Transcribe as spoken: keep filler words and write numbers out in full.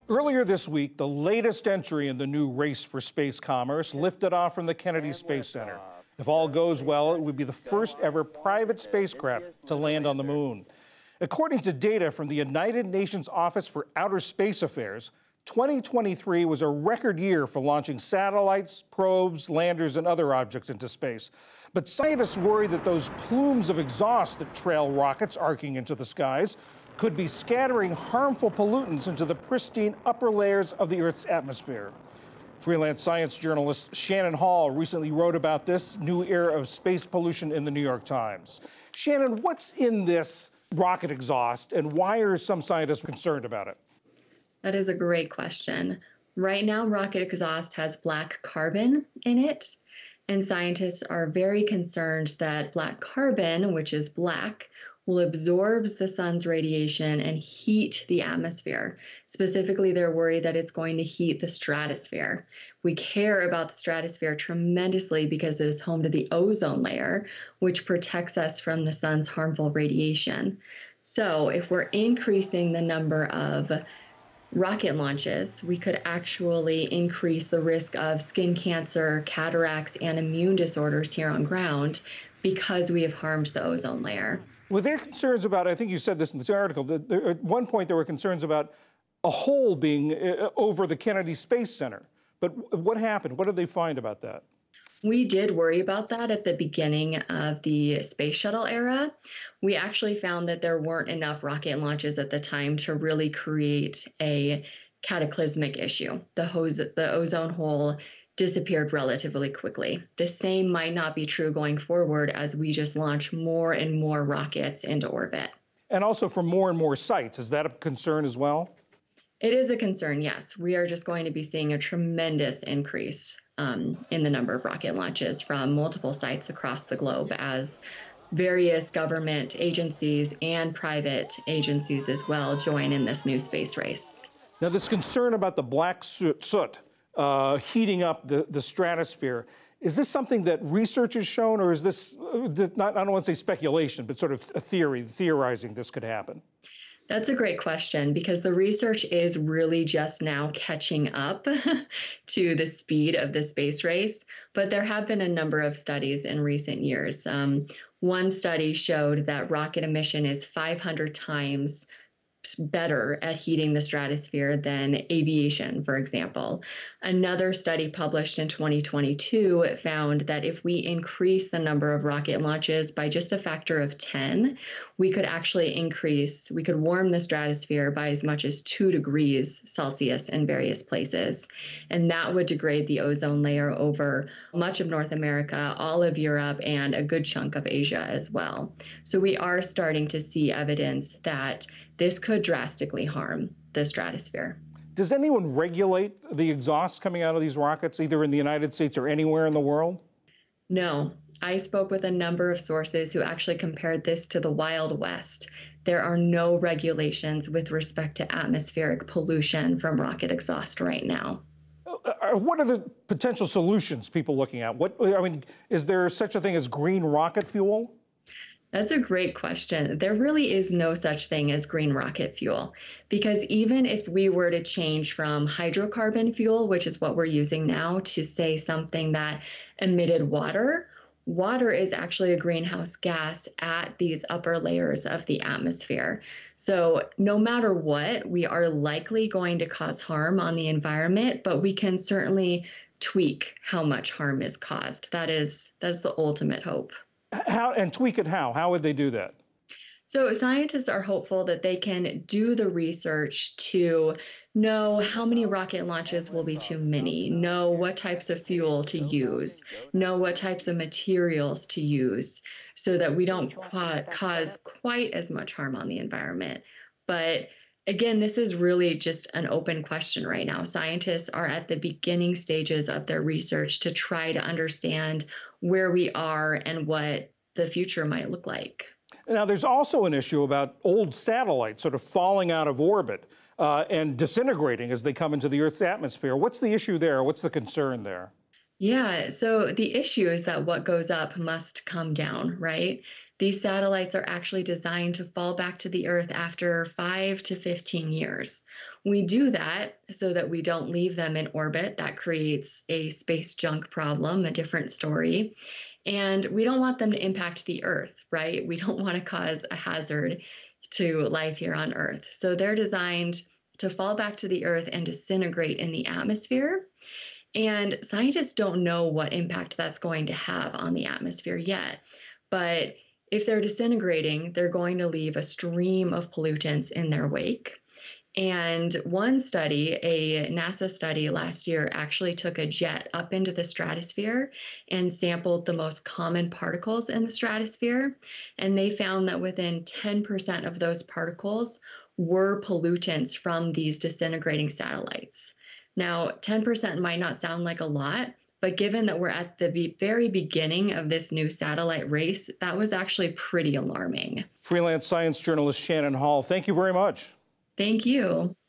Earlier this week, the latest entry in the new race for space commerce lifted off from the Kennedy Space Center. If all goes well, it would be the first ever private spacecraft to land on the moon. According to data from the United Nations Office for Outer Space Affairs, twenty twenty-three was a record year for launching satellites, probes, landers, and other objects into space. But scientists worry that those plumes of exhaust that trail rockets arcing into the skies could be scattering harmful pollutants into the pristine upper layers of the Earth's atmosphere. Freelance science journalist Shannon Hall recently wrote about this new era of space pollution in the New York Times. Shannon, what's in this rocket exhaust, and why are some scientists concerned about it? That is a great question. Right now, rocket exhaust has black carbon in it, and scientists are very concerned that black carbon, which is black, will absorb the sun's radiation and heat the atmosphere. Specifically, they're worried that it's going to heat the stratosphere. We care about the stratosphere tremendously because it is home to the ozone layer, which protects us from the sun's harmful radiation. So if we're increasing the number of rocket launches, we could actually increase the risk of skin cancer, cataracts, and immune disorders here on ground because we have harmed the ozone layer. Were there concerns about, I think you said this in this article, that there, at one point there were concerns about a hole being uh, over the Kennedy Space Center. But what happened? What did they find about that? We did worry about that at the beginning of the space shuttle era. We actually found that there weren't enough rocket launches at the time to really create a cataclysmic issue. The, hose, the ozone hole disappeared relatively quickly. The same might not be true going forward as we just launch more and more rockets into orbit. And also from more and more sites. Is that a concern as well? It is a concern, yes. We are just going to be seeing a tremendous increase um, in the number of rocket launches from multiple sites across the globe as various government agencies and private agencies as well join in this new space race. Now, this concern about the black soot, soot uh, heating up the, the stratosphere, is this something that research has shown, or is this, uh, not, I don't want to say speculation, but sort of a theory, theorizing this could happen? That's a great question because the research is really just now catching up to the speed of the space race, but there have been a number of studies in recent years. Um, one study showed that rocket emission is five hundred times better at heating the stratosphere than aviation, for example. Another study published in twenty twenty-two found that if we increase the number of rocket launches by just a factor of ten, we could actually increase, we could warm the stratosphere by as much as two degrees Celsius in various places. And that would degrade the ozone layer over much of North America, all of Europe, and a good chunk of Asia as well. So we are starting to see evidence that this could drastically harm the stratosphere. Does anyone regulate the exhaust coming out of these rockets, either in the United States or anywhere in the world? No. I spoke with a number of sources who actually compared this to the Wild West. There are no regulations with respect to atmospheric pollution from rocket exhaust right now. Uh, what are the potential solutions people looking at? What, I mean, is there such a thing as green rocket fuel? That's a great question. There really is no such thing as green rocket fuel, because even if we were to change from hydrocarbon fuel, which is what we're using now, to say something that emitted water, water is actually a greenhouse gas at these upper layers of the atmosphere. So no matter what, we are likely going to cause harm on the environment, but we can certainly tweak how much harm is caused. That is, that's the ultimate hope. How, and tweak it how? How would they do that? So scientists are hopeful that they can do the research to know how many rocket launches will be too many, know what types of fuel to use, know what types of materials to use, so that we don't ca- cause quite as much harm on the environment. But again, this is really just an open question right now. Scientists are at the beginning stages of their research to try to understand where we are and what the future might look like. Now, there's also an issue about old satellites sort of falling out of orbit uh, and disintegrating as they come into the Earth's atmosphere. What's the issue there? What's the concern there? Yeah, so the issue is that what goes up must come down, right? These satellites are actually designed to fall back to the Earth after five to fifteen years. We do that so that we don't leave them in orbit. That creates a space junk problem, a different story. And we don't want them to impact the Earth, right? We don't want to cause a hazard to life here on Earth. So they're designed to fall back to the Earth and disintegrate in the atmosphere. And scientists don't know what impact that's going to have on the atmosphere yet. But if they're disintegrating, they're going to leave a stream of pollutants in their wake. And one study, a NASA study last year, actually took a jet up into the stratosphere and sampled the most common particles in the stratosphere. And they found that within ten percent of those particles were pollutants from these disintegrating satellites. Now, ten percent might not sound like a lot, but given that we're at the be- very beginning of this new satellite race, that was actually pretty alarming. Freelance science journalist Shannon Hall, thank you very much. Thank you.